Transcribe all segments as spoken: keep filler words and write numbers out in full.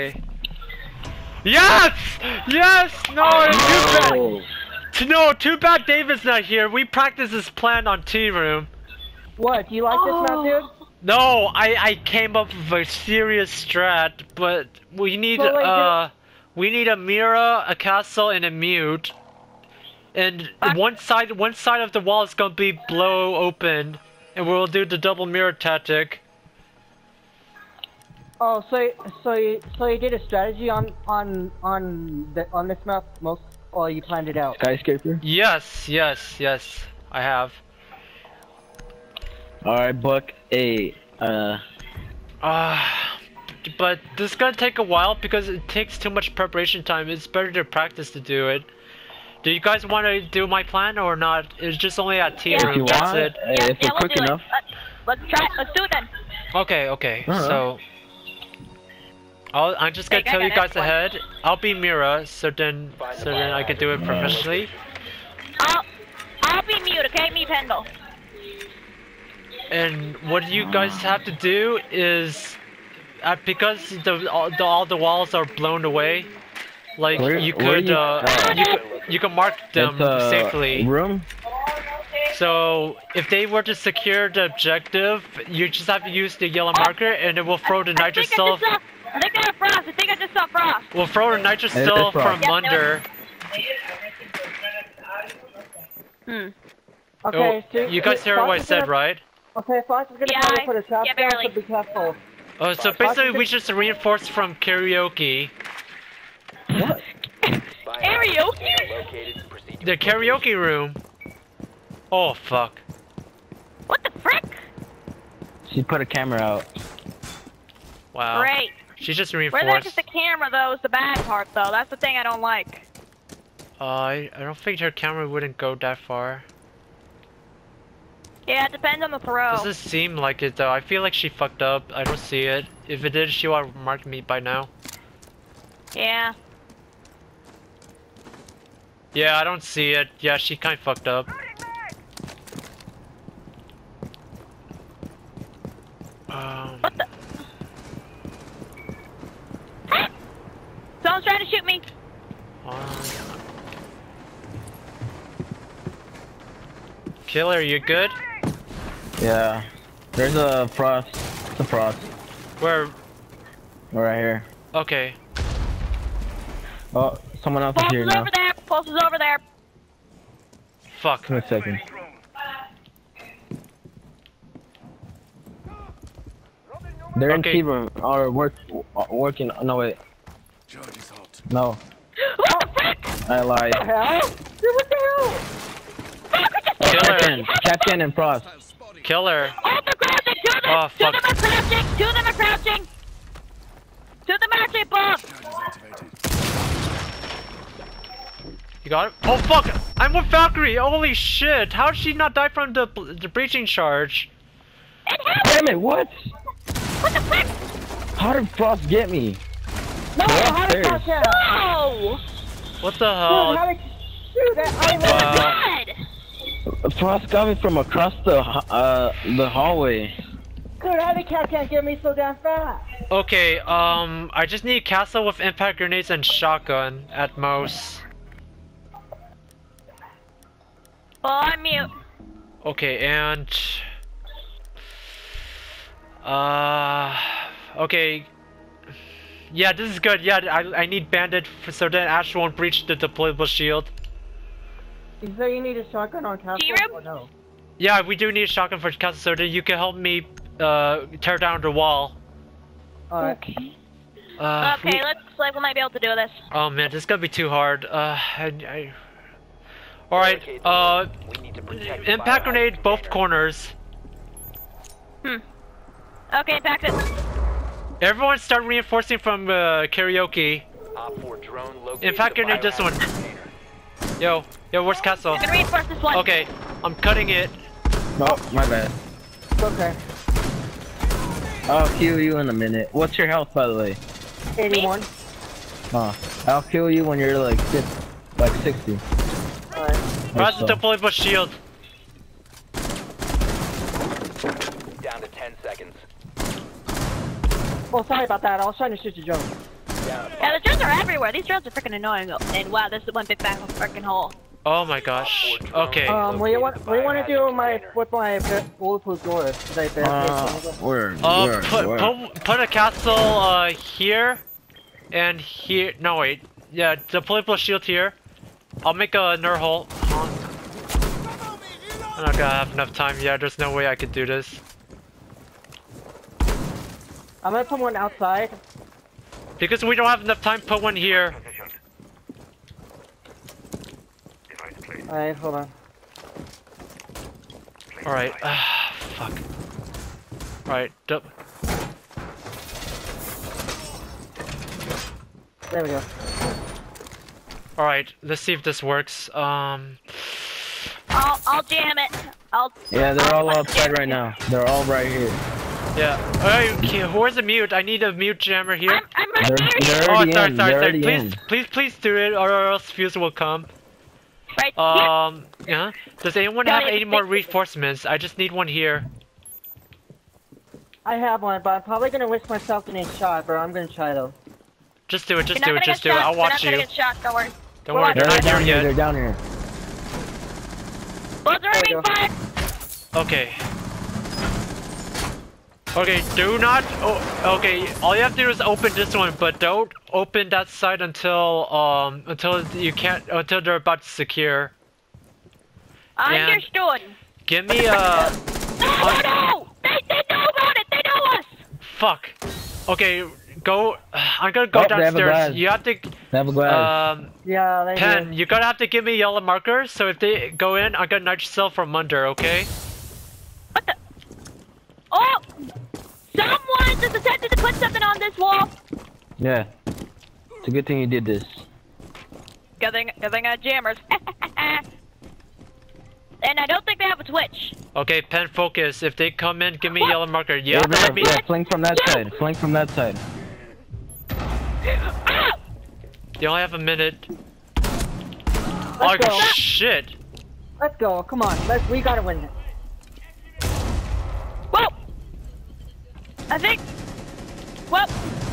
Yes! Yes! No, it's too Oh. bad. No, too bad David's not here. We practiced this plan on Tea Room. What? Do you like this map, dude? No, I I came up with a serious strat, but we need So, wait, uh we need a mirror, a castle, and a mute. And one side one side of the wall is gonna be blow open, and we'll do the double mirror tactic. Oh, so so you so you did a strategy on on on the on this map most, or you planned it out? Skyscraper? Yes, yes, yes, I have. Alright, Buck. Hey, uh... Uh, but this is gonna take a while because it takes too much preparation time. It's better to practice to do it. Do you guys want to do my plan or not? It's just only at Tea Yeah. Room, you that's want, it. hey, Yeah, if yeah, we're we'll quick do it. enough. Let's, let's try. Let's do it then. Okay, okay, Uh-huh. so... I'll, I'm just gonna Okay, I tell got you guys next one. ahead. I'll be Mira, so then, so then I can do it professionally. I'll I'll be mute, okay? Me Pendle. And what you guys have to do is, uh, because the all, the all the walls are blown away, like Where- you where could you- uh, oh. you could you can mark them It's a safely. room? So if they were to secure the objective, you just have to use the yellow marker, and it will throw the I nitrous think I cell. just saw. I think I have frost. I think I just saw frost. We'll throw the nitrous Hey, cell that's from Yep, under. Hmm. Okay, Oh, so you guys heard what I said, right? Okay, Fox is gonna Yeah, try I- to put a trap yeah, down, barely. so be careful. Oh, so basically we just reinforce from karaoke. What? Karaoke? The karaoke room. Oh fuck. What the frick? She put a camera out. Wow. Great. She just Where's that reinforced. just the camera though? Is the bad part though. That's the thing I don't like. Uh, I, I don't think her camera wouldn't go that far. Yeah, it depends on the throw. Doesn't seem like it though. I feel like she fucked up. I don't see it. If it did, she would have marked me by now. Yeah. Yeah, I don't see it. Yeah, she kind of fucked up. Um, What the? Someone's trying to shoot me. uh, Killer, you good? Yeah. There's a frost. It's a frost. Where? Right here. Okay. Oh, someone else is Pulse here is now. over there. Pulse is over there. Fuck. Give me a second. They're in Okay. tea room or work uh, working. No wait. No, What the frick? I lied. What the hell? Dude, what the hell? Killer. Captain, Captain and Frost. Killer. Oh, they're crouching. Two of them. Oh, Two of fuck. them are crouching. Two of them are crouching. Two of them are actually above. You got it? Oh fuck! I'm with Valkyrie! Holy shit! How did she not die from the the breaching charge? It happened. Damn it! What? What the frick? How did Frost get me? No, They're how did upstairs. Fox out? Whoa! What the Dude, hell? how did... Dude, that... I Wow. God! Frost got me from across the uh the hallway. Dude, how did Cat can't get me so damn fast? Okay, um, I just need castle with impact grenades and shotgun at most. Well, I'm mute. Okay, and uh, okay. Yeah, this is good. Yeah, I I need bandit for, so that Ash won't breach the deployable shield. You say you need a shotgun on Castle? T-Room? Or no? Yeah, we do need a shotgun for castle so that you can help me uh tear down the wall. Alright. Uh, Okay, we- let's like we might be able to do this. Oh man, this is gonna be too hard. Uh, I, I... All right. Uh, impact grenade both corners. Hmm. Okay, back to. Everyone start reinforcing from uh, karaoke. Impact grenade this one. Yo, yo, where's castle? I'm gonna reinforce this one. Okay, I'm cutting it. Oh, my bad. It's okay. I'll kill you in a minute. What's your health, by the way? eighty-one. Huh. I'll kill you when you're like fifty, like sixty. Alright. Press the deployable shield. Down to ten seconds. Oh, sorry about that. I was trying to shoot your drone. Yeah, the drones are everywhere. These drones are freaking annoying. And wow, this is one big back freaking hole. Oh my gosh. Okay. Um, what do you want? What do you want to do with my with my bulletproof door? Is I Uh, where? Uh, where? put, where? put put a castle uh here, and here. No wait. Yeah, the political shield here. I'll make a nerf hole. I'm not gonna have enough time. Yeah, there's no way I could do this. I'm gonna put one outside. Because we don't have enough time, put one here. Alright, hold on. Alright, ah, fuck. Alright, dup. There we go. Alright, let's see if this works. Um. I'll, I'll jam it. I'll. Yeah, they're all I'll outside right now. They're all right here. Yeah. Alright, okay, where's the mute? I need a mute jammer here. I'm, I'm right They're, there. they're Oh, already sorry, in. sorry, They're sorry. already Please, in. please, please do it, or else Fuse will come. Right here. Um, yeah. Does anyone No, have it's any more fixed. reinforcements? I just need one here. I have one, but I'm probably gonna risk myself getting shot, but I'm gonna try though. Just do it, just You're do not it, gonna just get do it. shot. I'll You're watch not you. gonna get shot. Don't worry. Don't worry, They're they're not They're here down here. yet. They're down here. Bullets are There we being go. fired. Okay. Okay, do not. Oh, okay, all you have to do is open this one, but don't open that side until um until you can't until they're about to secure. And Understood. give me a. No, no, no! They, they know about it. They know us. Fuck. Okay, go. I'm gonna go Oh, they have a downstairs. glass. You have to. They have a glass. Um, Yeah, they Pen, do. you're gonna have to give me yellow marker. So if they go in, I'm gonna nitro from under. Okay. What the? Oh! Someone just attempted to put something on this wall. Yeah. It's a good thing you did this. Good thing, good thing I had jammers. And I don't think they have a twitch. Okay, Pen, focus. If they come in, give me What? yellow marker. You Yeah, have to yeah, let me. yeah, flank from that Yeah. side. Flank from that side. Ah! You only have a minute. Let's Oh go. shit! Let's go. Come on. Let's. We gotta win this. Whoa! I think. Whoa!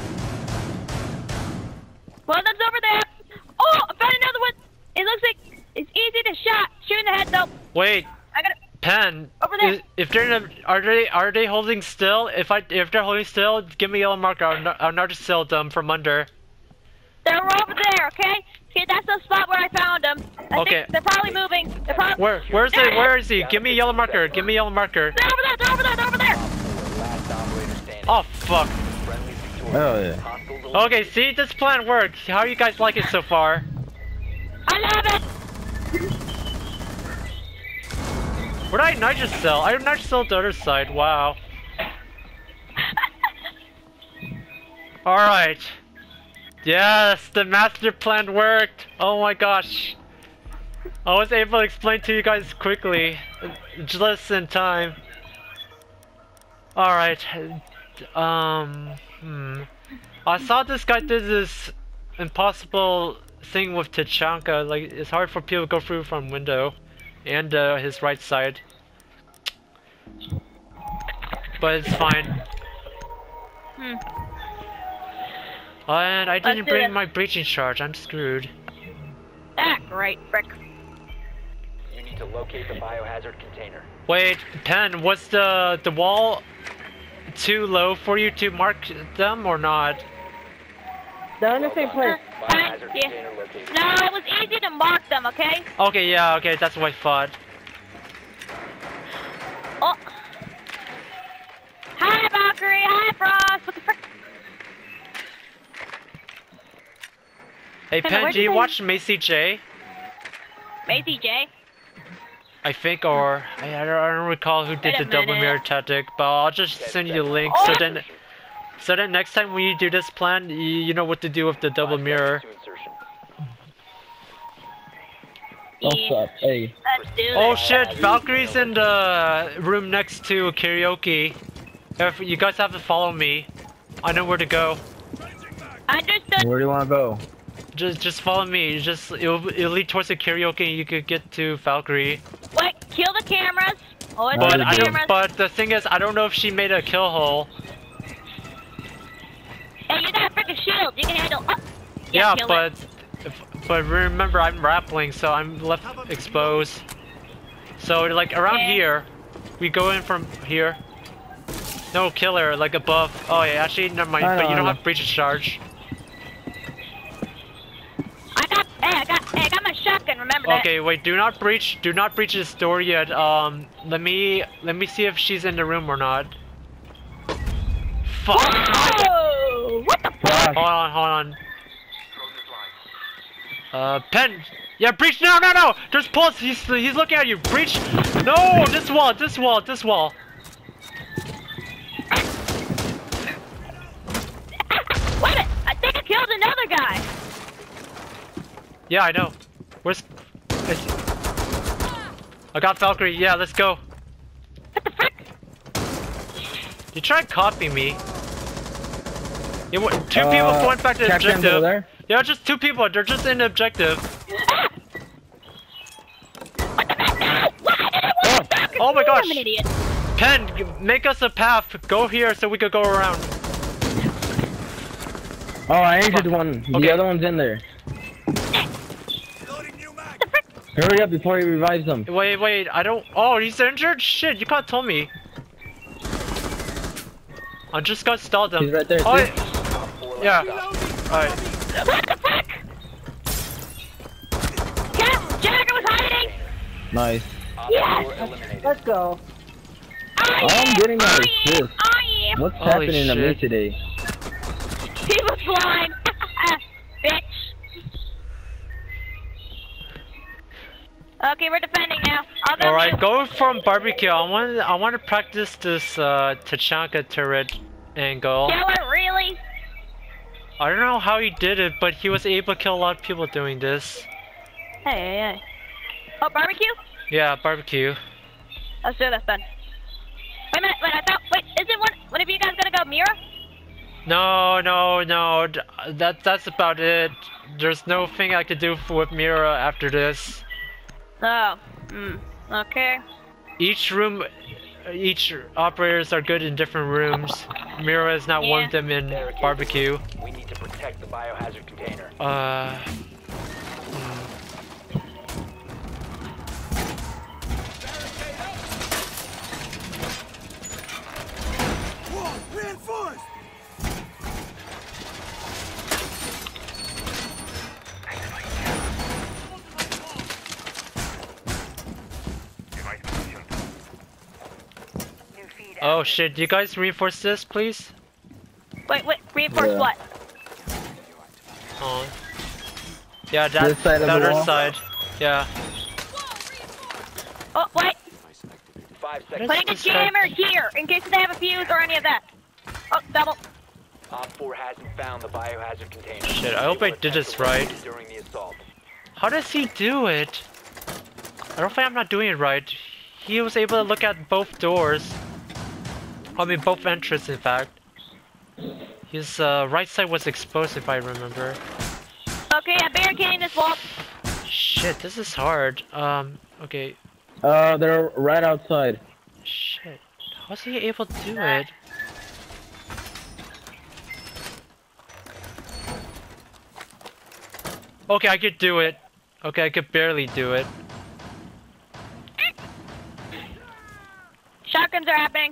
One of them's over there. Oh, I found another one. It looks like it's easy to shot. Shoot in the head though. Wait, I gotta. Pen. Over there. Is, if they're in a, are they are they holding still? If I if they're holding still, give me yellow marker. I'll, no- I'll nitro still them from under. They're over there. Okay. Okay, that's the spot where I found them. I Okay. think they're probably moving. They're probably. Where where's it? Where is he? Give me yellow marker. Give me yellow marker. They're over there. They're over there. They're over there. Oh fuck. Oh yeah. Okay, see, this plan worked. How do you guys like it so far? I love it. Where did I nitro cell? I nitro cell the other side. Wow. Alright. Yes, the master plan worked. Oh my gosh. I was able to explain to you guys quickly. Just in time. Alright. Um, hmm. I saw this guy did this impossible thing with Tachanka. Like, it's hard for people to go through from window. And uh, his right side. But it's fine. Hmm. And I didn't do bring it. my breaching charge. I'm screwed. Ah, great, frick. You need to locate the biohazard container. Wait, Pen, was the the wall too low for you to mark them or not? They're in the same place. Biohazard yeah. container located. No, it was easy to mark them, okay? Okay, yeah, okay, that's what I thought. Oh. Hi, Valkyrie. Hi, Frost. What the frick? Hey, Pen, Pen, where'd do you you watch Macy J? Macy J. I think, or I, I, don't, I don't recall who did Wait a the double minute. mirror tactic, but I'll just send you the link so then, so then next time when you do this plan, you, you know what to do with the double Five mirror. seconds to insertion. What's Yeah. up? Hey. Let's do Oh this. shit, Valkyrie's in the room next to karaoke. If you guys have to follow me, I know where to go. Understood. Where do you want to go? Just, just follow me. Just it'll, it'll lead towards the karaoke, and you could get to Valkyrie. Wait, kill the cameras. Always But kill But the I don't. cameras. But the thing is, I don't know if she made a kill hole. Hey, you got a freaking shield. You can handle. Uh, Yeah, kill but it. if, but remember I'm rappling, so I'm left exposed. So like around Yeah. here, we go in from here. No killer, like above. Oh yeah, actually never mind. I know, But you I don't know. have breach of charge. I got, hey, I got, hey, I got my shotgun. Remember that? Okay, wait. Do not breach. Do not breach this door yet. Um, let me let me see if she's in the room or not. Fuck. Whoa! What the fuck? Hold on, hold on. Uh, Pen. Yeah, breach. No, no, no. There's pulse. He's he's looking at you. Breach. No, this wall. This wall. This wall. Wait a minute! I think I killed another guy! Yeah, I know. Where's... It's... I got Valkyrie. Yeah, let's go. What the frick? You try to copy me. You, wa- two Uh, people going back to the Captain's over objective. there? Yeah, just two people. They're just in the objective. Ah! What the heck? No! Why did I want to talk to Oh my you? gosh. I'm an idiot. Pen, g- make us a path. Go here so we could go around. Oh, I injured Fuck. one. The Okay. other one's in there. Hurry up before he revives them. Wait, wait. I don't... Oh, he's injured? Shit, you could have told me. I just got stalled them. He's right there, Oh, see? I- yeah. Alright. What the frick? Cat, Jackal was hiding! Nice. Yes! Let's go. I I'm am, getting my I am, assist. I am! What's Holy happening to me shit. today? He was blind! Bitch! Okay, we're defending now. I'll go Alright, mute. go from barbecue. I want I want to practice this uh, Tachanka turret angle. Killer, really? I don't know how he did it, but he was able to kill a lot of people doing this. Hey, hey, hey. Oh, barbecue? Yeah, barbecue. Let's do this then. Wait a minute, wait, I thought, wait, isn't one, one of you guys gonna go Mira? No, no, no. d- That that's about it. There's no thing I could do f- with Mira after this. Oh, hmm, okay. Each room, each operators are good in different rooms. Mira is not one Yeah. of them in barbecue. We need to protect the biohazard container. Uh. Oh shit, do you guys reinforce this, please? Wait, wait, reinforce Yeah. what? Oh. Yeah, that, This side of the the other wall? side. Yeah. Oh, wait, Five seconds. What putting a is this guy- jammer here, in case they have a fuse or any of that. Oh, double. Op four hasn't found the biohazard container. Shit, I hope I did this right. During the assault. How does he do it? I don't think I'm not doing it right. He was able to look at both doors. I mean, both entrances, in fact. His uh, right side was exposed, if I remember. Okay, I'm barricading this wall. Shit, this is hard. Um, okay. Uh, they're right outside. Shit. How's he able to do it? Okay, I could do it. Okay, I could barely do it. Shotguns are happening.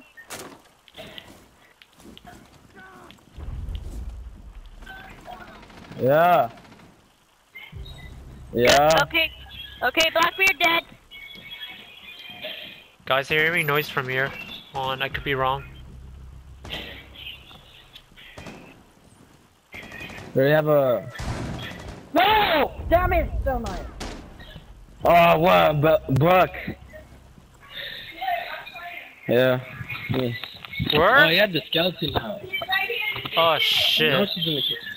Yeah. Yeah. Okay, okay, Blackbeard dead. Guys, I hearing noise from here. Hold on, I could be wrong. They have a. No! Damn it! Still mine. Oh, wow, bu- Buck. Yeah. yeah. Where? Oh, he had the skeleton now. Oh shit. No, she's in the kitchen.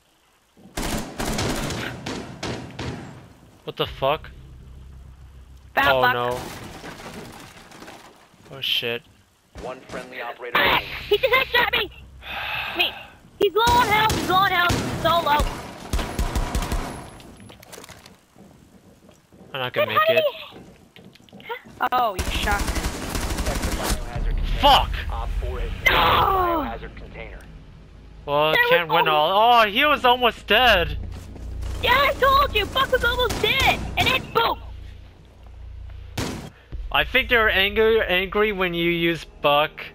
What the fuck? Found Oh Buck. no. Oh shit. One friendly operator Ah, remaining. he just headshot me! Me. He's low on health, he's low on health, so low. I'm not gonna Then make how it. did he- Oh, you shocked. Biohazard container. Fuck! Op four has No! biohazard container. Well, There can't was win all. Oh, he was almost dead. Yeah, I told you, Buck was almost dead! And then boom! I think they're angry, angry when you use Buck.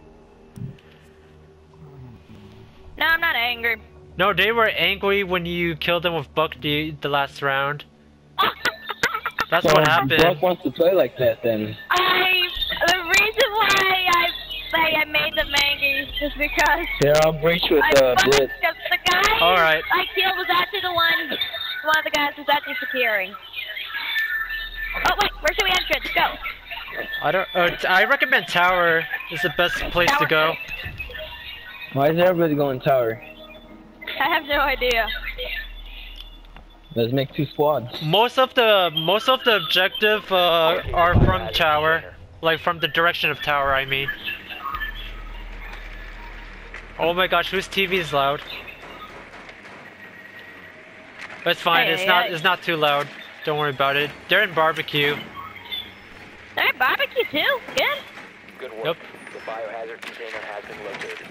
No, I'm not angry. No, they were angry when you killed them with Buck the, the last round. That's So what happened. Buck wants to play like that then. I, the reason why I say I made them angry is because Yeah, I'll breach with I uh, fucked Blitz. up the guy All right. I killed was actually the one, one of the guys was actually securing. Oh wait, where should we enter? Let's go. I don't. Uh, t- I recommend Tower is the best place to go. Why is everybody going tower? I have no idea. Let's make two squads. Most of the most of the objective uh, are from Tower, like from the direction of Tower. I mean. Oh my gosh, whose T V is loud? It's fine. Hey, it's hey, not. hey. It's not too loud. Don't worry about it. They're in barbecue. Alright, barbecue too? Good? Good work. Yep. The biohazard container has been located.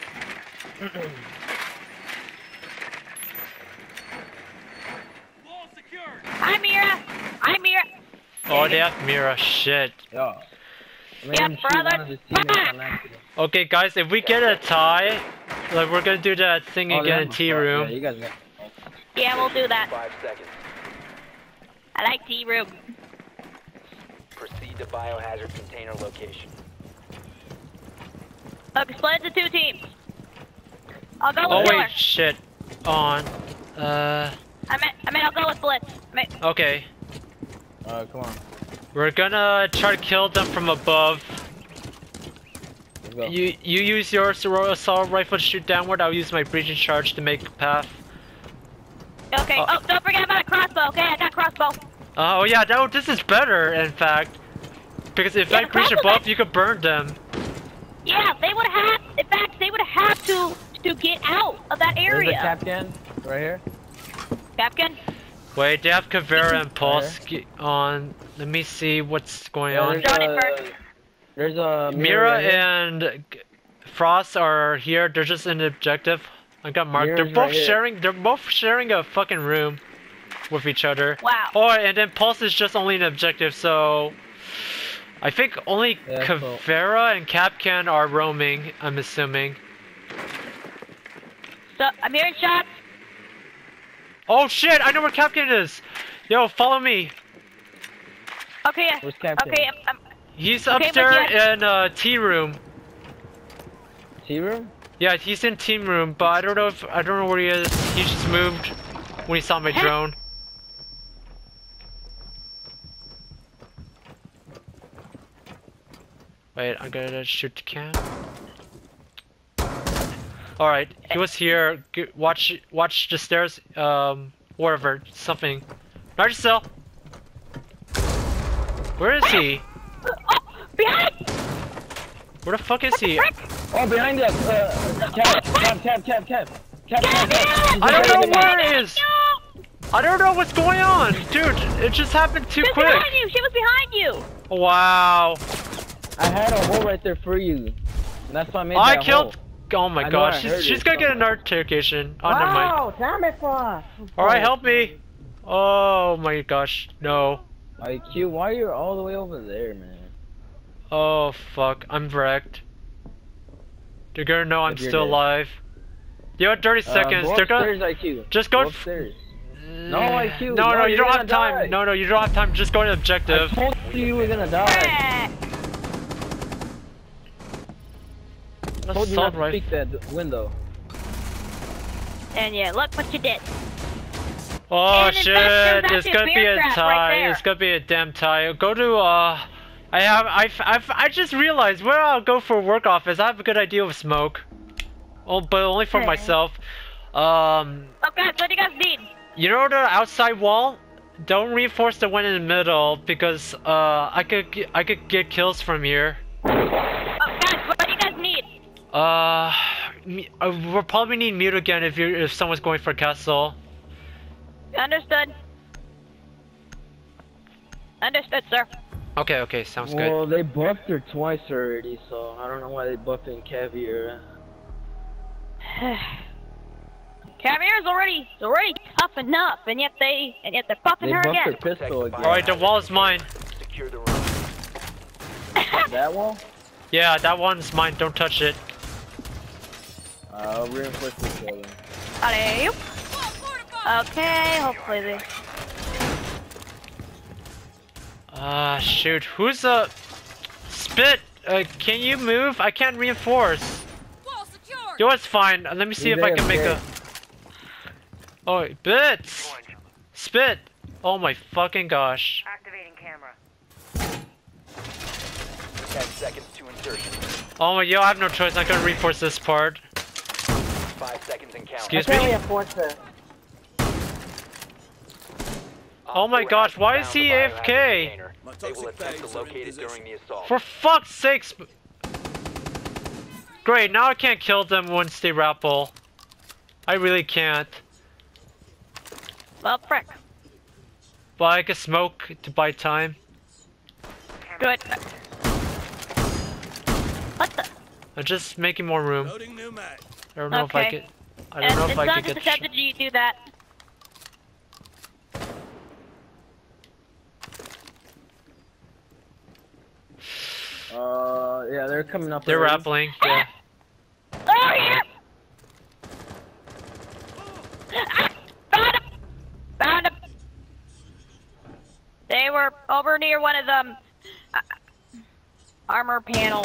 Hi Mira! Hi Mira! Oh, they have Mira. Shit. Yeah. Yeah, brother. Okay, guys, if we get a tie, like we're gonna do that thing Oh, again in tea room. Yeah, you guys got. Yeah, we'll do that. Five seconds. I like tea room. Proceed to biohazard container location. Okay, split into two teams. I'll go with Oh Killer. wait, shit. On. Uh. I mean, I mean, I'll go with Blitz. I mean, Okay. Uh, come on. We're gonna try to kill them from above. Let's go. You you use your assault rifle to shoot downward. I'll use my breaching charge to make a path. okay. Uh, oh, don't forget about a crossbow. Okay, I got crossbow. Oh yeah, no, this is better. In fact, because if Yeah, I the breach problem above, is- you could burn them. Yeah, they would have. In fact, they would have to to get out of that There's the area. captain right here. Captain. Wait, they have Kavera and Pulse on. Let me see what's going Yeah, on. there's Johnny a, first. there's a Mira right here. and G- Frost are here. They're just in the objective. I got marked. Mira's They're both right here. sharing. They're both sharing a fucking room with each other. Wow. Oh, and then Pulse is just only an objective. So I think only Yeah, cool. Kavera and Capcan are roaming. I'm assuming. So I'm hearing shots. Oh shit! I know where Capcan is. Yo, follow me. Okay. yeah. Where's Captain? Okay. I'm, I'm, He's Okay, upstairs but yeah. in uh, tea room. Tea room? Yeah, he's in team room, but I don't know if I don't know where he is. He just moved when he saw my drone. Wait, I'm gonna shoot the can. All right, he was here. G watch, watch the stairs. Um, whatever, something. Narcisel. Where is he? oh, behind! Where the fuck is he? Oh, behind us! Uh, cap, cap, cap, cap, cap. Cap, cap, cap. I don't know where it No! is. I don't know what's going on, dude. It just happened too She was quick. behind you. She was behind you. Wow. I had a hole right there for you. And that's why I made I that killed. hole. Oh my I know gosh, I she's, heard she's it gonna get somewhere. an interrogation. Oh, never mind. Wow, damn it, Frost. Alright, help me. Oh my gosh, no. I Q, why are you all the way over there, man? Oh fuck, I'm wrecked. They're gonna know I'm If you're still dead. alive. You have thirty Uh, seconds. go They're gonna upstairs, I Q. just go. Go f- upstairs. No, I Q. No, no, No, you you're don't gonna have time. die. No, no, you don't have time. Just go to I objective. told you you were gonna die. Eh. I told you Assault not to rifle. peek that window. And yeah, look what you did. Oh And in shit! fact, there's It's actually gonna a be bear a trap tie. right there. It's gonna be a damn tie. Go to uh. I have I I I just realized where I'll go for work office. I have a good idea of smoke. Oh, but only for Okay. myself. Um, Oh guys, what do you guys need? you know the outside wall don't reinforce the one in the middle because uh I could get, I could get kills from here. Oh, guys, what do you guys need? Uh, me- uh we'll probably need mute again if you if someone's going for castle. Understood. Understood, sir. Okay, okay, sounds good. Well, they buffed her twice already, so I don't know why they buffed in Caviar. Caviar's already is already tough enough, and yet they and yet they're buffing They her buffed again. her pistol again. All right, the wall is mine. Secure the room. That wall? Yeah, that one's mine. Don't touch it. I'll reinforce this building. Alley. Okay, hopefully they. Ah, uh, shoot. Who's a spit? Uh, can you move? I can't reinforce. Yo, it's fine. Let me see He's if I there, can make okay. a. Oh, bits! Spit! Oh my fucking gosh. Activating camera. Ten seconds to insertion. Oh my, yo, I have no choice. I'm gonna reinforce this part. Five seconds and count. Excuse I can't me? reinforce it. Oh my gosh, why is he A F K? They will attempt to locate it during the assault. For fuck's sakes! Great, now I can't kill them once they rappel. I really can't. Well, frick. But I can smoke to buy time. Good. What the? I'm just making more room. I don't know if I Okay. could. I don't know And if it's I not could just get. accepted you do that. Uh, yeah, they're coming up. They're already. rappelling. Yeah. Oh, here! Ah, found him! Found him! They were over near one of them uh, armor panels.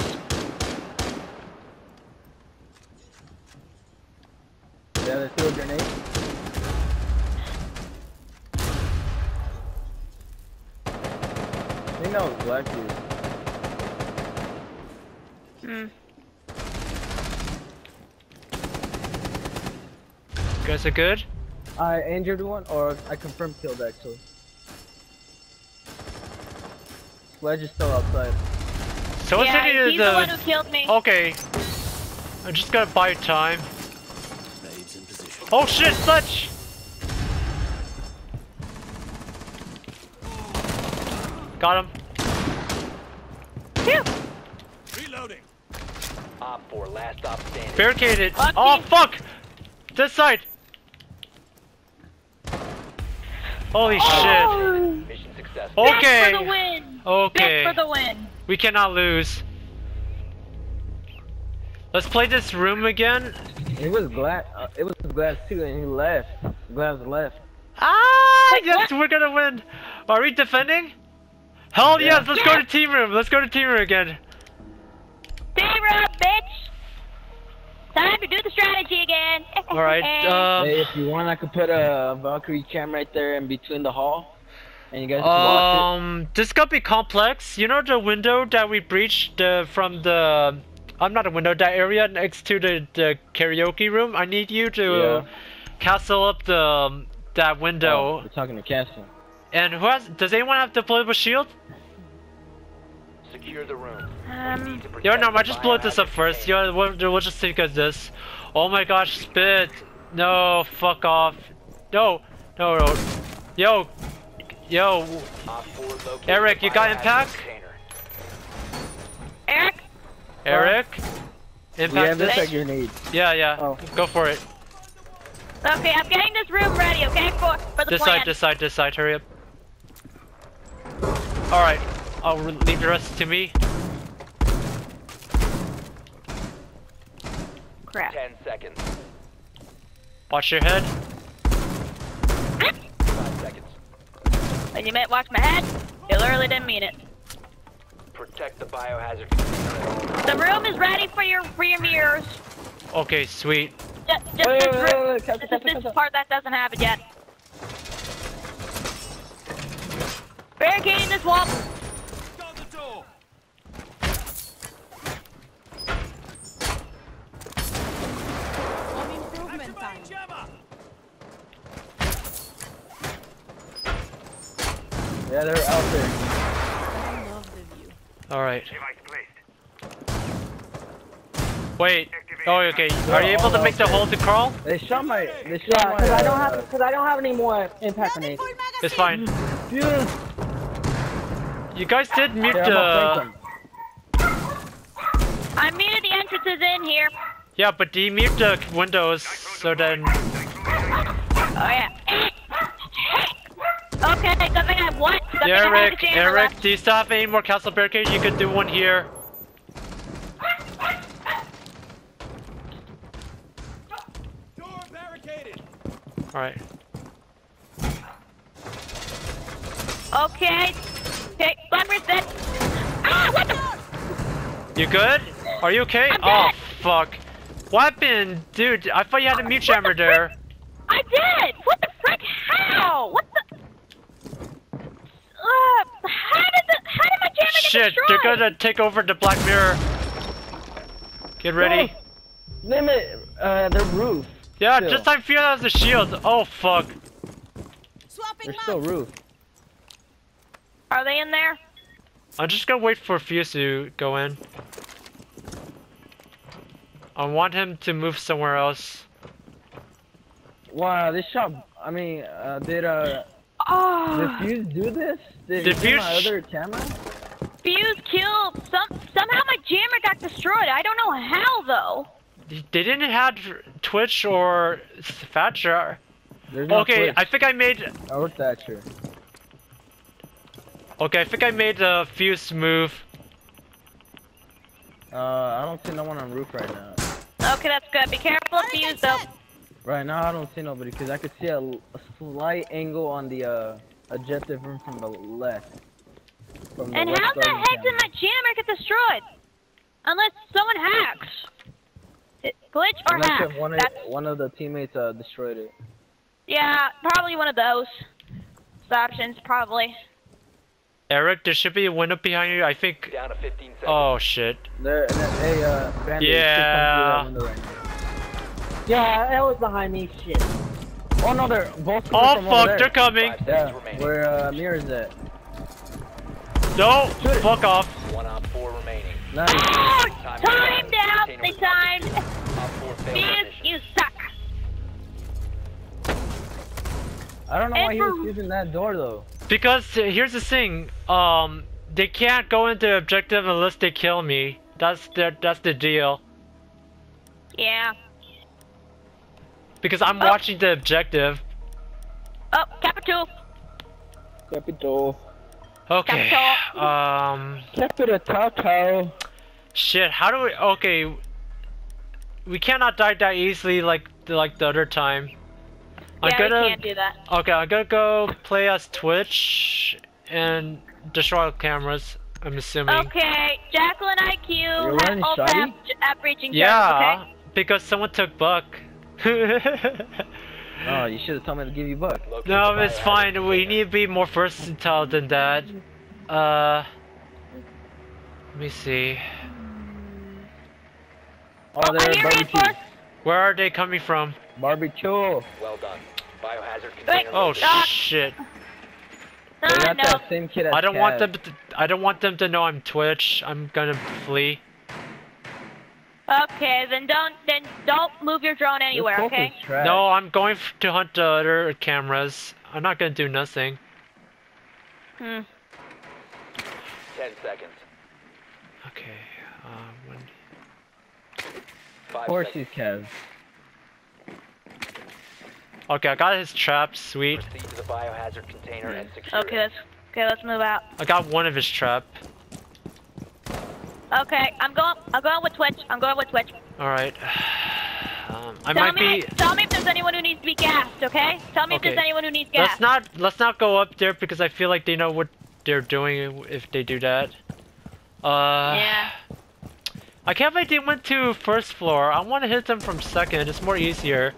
Yeah, they threw a grenade. I think that was Black Dude. Hmm. You guys are good? I injured one, or I confirmed killed actually. Sledge is still outside. So what's Yeah, in he's the? the one who killed me. Okay. I'm just gonna buy time. Oh shit, Sledge! Got him. Phew. Op four, last stop standing. Barricaded. Lucky. Oh fuck! This side. Holy Oh. Mission successful. shit. Okay. Back for the win. Okay. Back for the win. We cannot lose. Let's play this room again. It was Glass. Uh, it was Glass too, and he left. Glass left. Ah, Wait, yes, what? we're gonna win. Are we defending? Hell Yeah. yes, let's go Yeah. to team room. Let's go to team room again. Team up, bitch. Time to do the strategy again. Alright, um, Hey, if you want, I could put a Valkyrie cam right there in between the hall, and you guys can watch um, this is gonna be complex. You know the window that we breached uh, from the, I'm not a window, that area next to the, the karaoke room? I need you to Yeah. castle up the, um, that it. window. Oh, we're talking to Castle. And who has, does anyone have deployable shield? Secure the room. Um, Yo, no, I just blow this up first. Yo, we'll, we'll just think of this. Oh my gosh, spit. No, fuck off. No, no, no. Yo, yo, Op four located Eric, the you got biohazard impact? container. Eric. Eric? We Impact have this this? at grenade. Yeah, yeah. Oh. Go for it. Okay, I'm getting this room ready. Okay, for for the This plan. side, this side, this side. Hurry up. Alright, I'll re- leave the rest to me. Crap. Ten seconds. Watch your head. Five seconds. When you meant watch my head, you literally didn't mean it. Protect the biohazard container at all times. The room is ready for your for your mirrors. Okay, sweet. Just, just Wait, this, wait, wait, room, wait, Captain, this, Captain, this Captain. part that doesn't have it yet. Barricading this wall. Yeah, they're out there. I love the view. Alright. Wait. Oh, okay. Are you able to make the hole to crawl? They shot my. They shot Yeah, my. because I don't uh, have because I don't have any more impact grenades. It's fine. Dude. You guys did mute Yeah, I'm gonna the. flank them. I muted the entrances in here. Yeah, but do you mute the windows so then. Oh yeah. Okay, good thing I have one. Good thing I have a Eric, jammer Eric, left. do you still have any more castle barricades? You could do one here. Door barricaded. Alright. Okay. Okay, Glamorous dead. Ah, what the? You good? Are you okay? I'm Oh, dead. fuck. What happened? Dude, I thought you had a mute jammer there. I did! What the frick? How? What the? Uh, how did the? How did my jammer get Shit, destroyed? they're gonna take over the Black Mirror. Get ready. Limit uh, their roof. Yeah, still. just I feel that as a shield. Oh, fuck. They're still roof. Are they in there? I'm just gonna wait for Fuse to go in. I want him to move somewhere else. Wow, this shot. I mean, uh, did uh, Oh. did Fuse do this? Did, Did he do my Fuse- other camera? Fuse killed some. Somehow my jammer got destroyed. I don't know how though. They didn't have Twitch or Thatcher. There's no Okay, Twitch. I think I made. Or Thatcher. Okay, I think I made the Fuse move. Uh, I don't see no one on roof right now. Okay, that's good. Be careful of Fuse though. Right now, I don't see nobody because I could see a, a slight angle on the uh, objective room from the left. From the And west how the garden heck did camera. my jammer get destroyed? Unless someone hacks. It, glitch or Unless hack. if one of That's, one of the teammates uh, destroyed it. yeah, probably one of those. Options, probably. Eric, there should be a window behind you. I think. Down to fifteen seconds. Oh shit. There, and then, hey, uh, Bandit, you should Yeah. come through that window right now. Yeah, that was behind me. Shit. Oh no, they're both coming Oh from over fuck, there. they're coming. Five Yeah, seconds remaining. where uh, Mirror's at. No, fuck off. One on four remaining. Nice. Oh, Time timed out. Container They was timed. Op four failed Fuse, mission. you suck. I don't know And why he for- was using that door though. Because uh, here's the thing. Um, they can't go into objective unless they kill me. That's the that's the deal. Yeah. Because I'm Oh. watching the objective. Oh, Capital. Capital. Okay. Capital. Um. Capital Taco. Shit. How do we? Okay. We cannot die that easily like the, like the other time. I'm Yeah, gonna. we can't do that. Okay, I'm gonna go play as Twitch and destroy cameras. I'm assuming. Okay, Jackal and I Q You're have running also shoddy? have app breaching Yeah, terms, okay? because someone took Buck. Oh, you should have told me to give you buck. Locate No, the it's biohazard fine. We container. need to be more versatile than that. Uh, let me see. Oh, Oh, they're are you barbecue. reinforced? Where are they coming from? Barbecue. Well done. Biohazard container. Oh located. Ah. shit! They Uh, got no. that same kid as I don't want Cav. them. To, I don't want them to know I'm Twitch. I'm gonna flee. Okay, then don't then don't move your drone anywhere, This okay? focus trash. No, I'm going f- to hunt the other cameras. I'm not gonna do nothing. Hmm. Ten seconds. Okay. Uh, when... Of Five course seconds. he's Kev. Okay, I got his trap. Sweet. Proceed to the biohazard container and secure Okay, it. let's okay, let's move out. I got one of his trap. Okay, I'm going I'm going with Twitch. I'm going with Twitch. All right. Um, I tell might me be. tell me if there's anyone who needs to be gassed, okay? Tell me if Okay. there's anyone who needs Let's gas. not let's not go up there because I feel like they know what they're doing if they do that. Uh, Yeah. I can't believe they went to first floor. I want to hit them from second. It's more easier.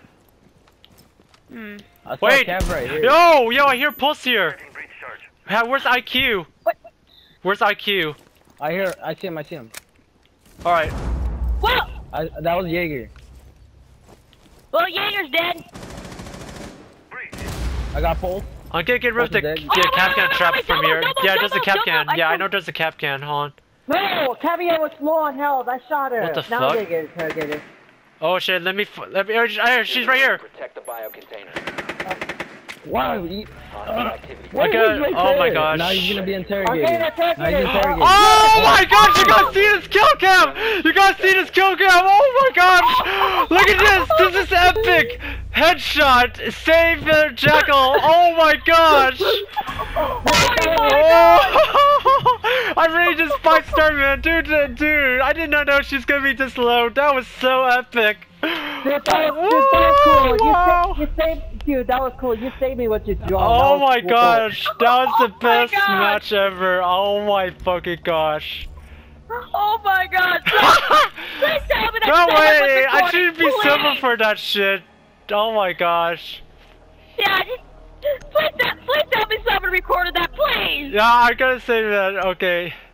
Hmm. I saw Wait! Kev right here. Yo, yo! I hear pulse here. Ha- Where's I Q? What? Where's I Q? I hear. I see him. I see him. All right. Whoa! I, that was Jaeger. Well, Jaeger's dead. I got pulse. I'm gonna get rid of the, Dead. the Oh, cap can wait, trap wait, from double, here. double, Yeah, there's a double, cap double, can. I Yeah, I can- know there's a cap can. Hold on. No, Caviar was low on health. I shot her. What the now fuck? they get interrogated. Oh shit, let me. F let me. Oh, she's right here. Protect the bio container. Wow. You, Hostile activity. Why I got- is he right oh my there? gosh. Now he's gonna be I'm interrogated. getting Now he's interrogated. interrogated. Oh my gosh, you guys see this kill cam! You guys see this kill cam! Oh my gosh! Look at this! This is epic! Headshot! Save the Jackal! Oh my gosh! Oh, I really just five star man, dude, dude, dude! I did not know she's gonna be this low. That was so epic! Dude, that, dude, that was cool. You, Wow. sa- you saved, dude. That was cool. You saved me with your drone. Oh That was my cool. gosh! That was the Oh my best gosh. match ever! Oh my fucking gosh! Oh my god! Please tell me that No Sam was way! I recording, shouldn't be silver please. for that shit. Oh my gosh. Yeah, just, please, tell- please tell me someone recorded that, please! Yeah, I gotta say that. Okay.